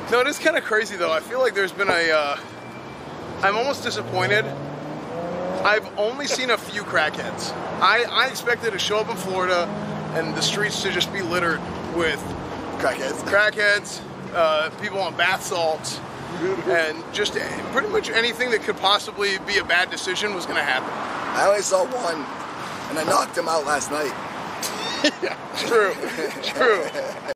No, it is kind of crazy though. I feel like there's been I'm almost disappointed. I've only seen a few crackheads. I expected to show up in Florida and the streets to just be littered with crackheads, people on bath salts, and just pretty much anything that could possibly be a bad decision was going to happen. I only saw one, and I knocked him out last night. Yeah, it's true. It's true.